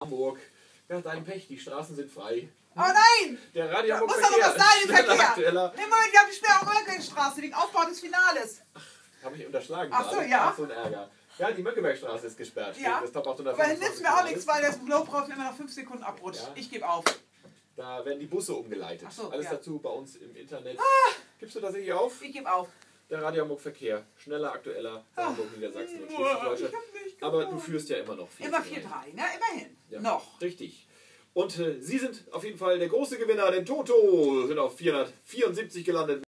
Hamburg. Ja, dein Pech, die Straßen sind frei. Oh nein! Der Radio Hamburg Muss doch Verkehr. was sein im Verkehr! Aktueller. Nee, Moment, wir haben die Sperrung-Möllgenstraße wegen Aufbau des Finales. Habe ich unterschlagen. Ach so, gerade. ja. Ach, so ein Ärger. Ja, die Mönckebergstraße ist gesperrt. Ja. Das Top Aber 825 nützt mir auch nichts, weil das Lowprof immer nach 5 Sekunden abrutscht. Ja. Ich gebe auf. Da werden die Busse umgeleitet. Ach so, Alles ja. dazu bei uns im Internet. Gibst du das hier auf? Ich gebe auf. Der Radio Hamburg Verkehr. Schneller, aktueller. Hamburg, Niedersachsen und Ich Schleswig-Holstein. hab nicht Aber gewonnen. du führst ja immer noch 4-3. Immer 4-3, ne? Immerhin. Ja, Noch. Richtig. Und Sie sind auf jeden Fall der große Gewinner, denn Toto sind auf 474 gelandet.